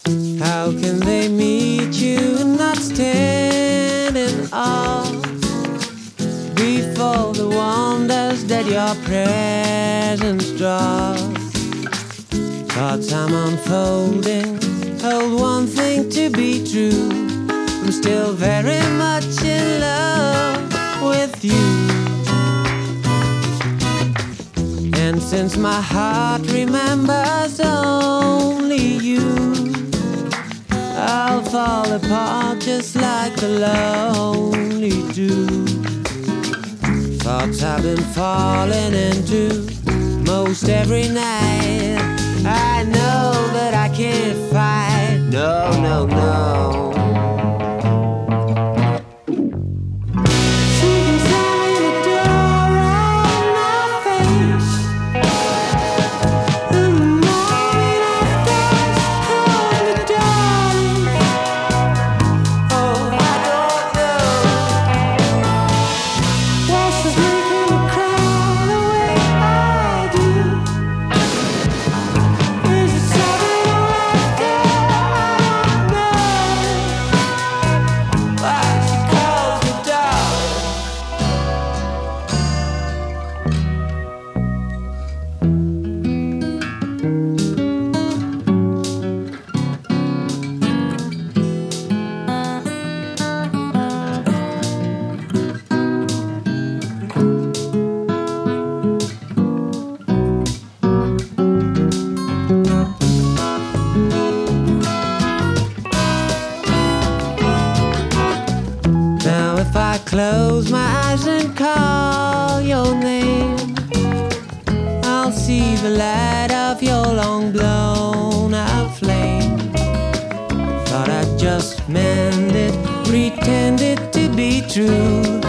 How can they meet you and not stand in awe before the wonders that your presence draws? Thoughts I'm unfolding hold one thing to be true: I'm still very much in love with you. And since my heart remembers only you, I'll fall apart just like the lonely dew. Thoughts I've been falling into most every night. I know that I can't fight, no, no, no. If I close my eyes and call your name, I'll see the light of your long blown out flame. Thought I'd just mend it, pretend it to be true.